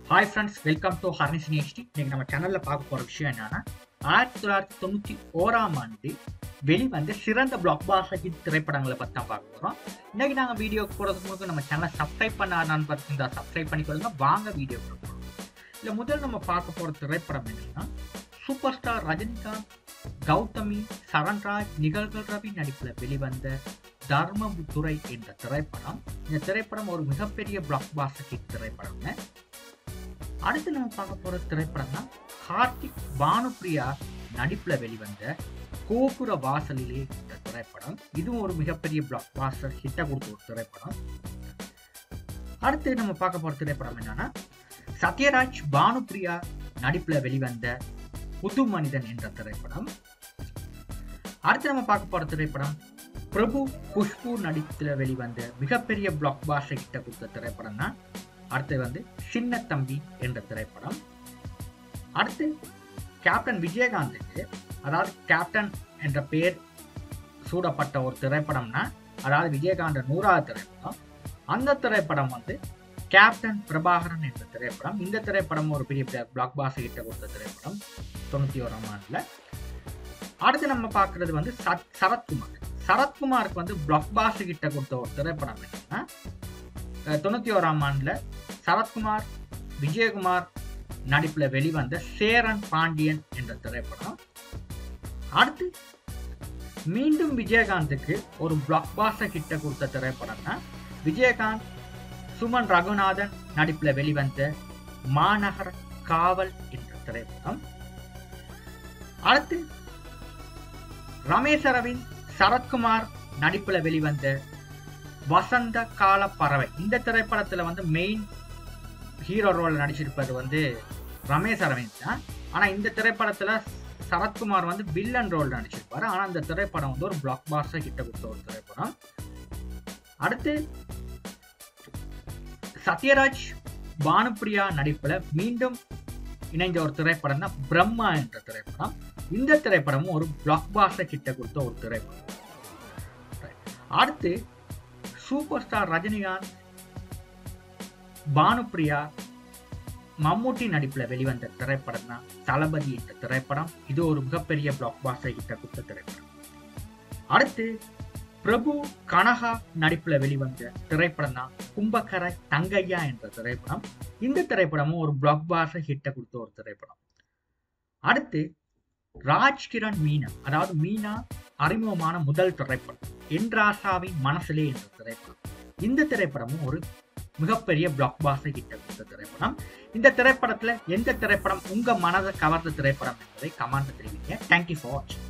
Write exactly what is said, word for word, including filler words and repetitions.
Hi friends, welcome to Harnishini HD. இன்னைக்கு நம்ம சேனல்ல பார்க்க போற விஷயம் என்னன்னா, ஆயிரத்தி தொள்ளாயிரத்தி தொண்ணூத்தி ஓராம் ஆண்டு வெளிவந்த சிறந்த பிளாக் பாஸ்டர் ஹிட் திரைப்படங்களை பத்தி தான் பார்க்க போறோம். இன்னைக்கு நாங்க வீடியோ போறதுக்கு முன்னாடி நம்ம சேனலை சப்ஸ்கிரைப் பண்ணாதான்னு பார்த்தீங்கன்னா சப்ஸ்கிரைப் பண்ணிக்கொள்ளுங்க. வாங்க வீடியோ போறோம். இல்ல முதல்ல நம்ம பார்க்க போற திரைப்படம் என்னன்னா, சூப்பர் ஸ்டார் ரஜினிகாந்த், கௌதமி, சரண்ராஜ், நிகழ்கள் ரவி நடிப்பில் வெளிவந்த தர்மபுத்துரை என்ற திரைப்படம். இந்த திரைப்படம் ஒரு மிகப்பெரிய பிளாக் பாஸ்டர் ஹிட் திரைப்படம். அடுத்து நம்ம பார்க்க போற திரைப்படம் தான் கார்த்திக், பானுப்பிரியா நடிப்புல வெளிவந்த கோபுர வாசலிலே என்ற திரைப்படம். இதுவும் ஒரு மிகப்பெரிய பிளாக் பாஸ்டர் ஹிட்டை கொடுத்த ஒரு திரைப்படம். அடுத்து நம்ம பார்க்க போற திரைப்படம் என்னன்னா, சத்யராஜ், பானுப்பிரியா நடிப்புல வெளிவந்த புது மனிதன் என்ற திரைப்படம். அடுத்து நம்ம பார்க்க போற திரைப்படம் பிரபு, குஷ்பு நடிப்புல வெளிவந்த மிகப்பெரிய பிளாக் பாஸ்டர் ஹிட்டை கொடுத்த திரைப்படம் தான். அடுத்து வந்து சின்ன தம்பி என்ற திரைப்படம். அடுத்து கேப்டன் விஜயகாந்துக்கு, அதாவது கேப்டன் என்ற பெயர் சூடப்பட்ட ஒரு திரைப்படம்னா, அதாவது விஜயகாந்த் நூறாவது திரைப்படம். அந்த திரைப்படம் வந்து கேப்டன் பிரபாகரன் என்ற திரைப்படம். இந்த திரைப்படம் ஒரு பெரிய பிளாக் பாஸ்டர் ஹிட்டை கொடுத்த திரைப்படம் தொண்ணூத்தி ஓராம் ஆண்டுல. அடுத்து நம்ம பார்க்கறது வந்து சரத்குமார். சரத்குமாருக்கு வந்து பிளாக் பாஸ்டர் ஹிட்டை கொடுத்த ஒரு திரைப்படம் என்னன்னா, தொண்ணூத்தி ஓராம் ஆண்டுல சரத்குமார், விஜயகுமார் நடிப்புல வெளிவந்த சேரன் பாண்டியன் என்ற திரைப்படம். அடுத்து மீண்டும் விஜயகாந்துக்கு ஒரு பிளாக் பாஸ்டர் ஹிட்டை கொடுத்த திரைப்படம் தான் விஜயகாந்த், சுமன் ரகுநாதன் நடிப்புல வெளிவந்த மாநகர காவல் என்ற திரைப்படம். அடுத்து ரமேஷ் அரவிந்த், சரத்குமார் நடிப்புல வெளிவந்த வசந்த கால பறவை. இந்த திரைப்படத்துல வந்து மெயின் ஹீரோ ரோல் நடிச்சிருப்பது வந்து ரமேஷ் அரவிந்த் தான். ஆனா இந்த திரைப்படத்துல சரத்குமார் வந்து வில்லன் ரோல் நடிச்சிருப்பாரு. ஆனா இந்த திரைப்படம் வந்து ஒரு பிளாக் பாஸ்டர் ஹிட் கொடுத்த ஒரு திரைப்படம். அடுத்து சத்யராஜ், பானுப்பிரியா நடிப்புல மீண்டும் இணைந்த ஒரு திரைப்படம் தான் பிரம்மா என்ற திரைப்படம். இந்த திரைப்படமும் ஒரு பிளாக் பாஸ்டர் ஹிட் கொடுத்த ஒரு திரைப்படம். அடுத்து சூப்பர் ஸ்டார் ரஜினிகாந்த், பானுப்பிரியா, மம்முட்டி நடிப்புல வெளிவந்த திரைப்படம் தான் தளபதி என்ற திரைப்படம். இது ஒரு மிகப்பெரிய பிளாக் பாஸ்டர் ஹிட் கொடுத்த திரைப்படம். அடுத்து பிரபு, கனகா நடிப்புல வெளிவந்த திரைப்படம் தான் கும்பக்கரை தங்கையா என்ற திரைப்படம். இந்த திரைப்படமும் ஒரு பிளாக் பாஸ்டர் ஹிட் கொடுத்த ஒரு திரைப்படம். அடுத்து ராஜ்கிரண் மீனா, அதாவது மீனா அறிமுகமான முதல் திரைப்படம் என்றாசாவின் மனசிலே என்ற திரைப்படம். இந்த திரைப்படமும் ஒரு மிகப்பெரிய பிளாக் பாஸ்டர் ஹிட் கொடுத்த திரைப்படம். இந்த திரைப்படத்துல எந்த திரைப்படம் உங்க மனதை கவர்ந்த திரைப்படம் என்பதை கமெண்ட் தெரிவிங்க. தேங்க்யூ ஃபார் வாட்சிங்.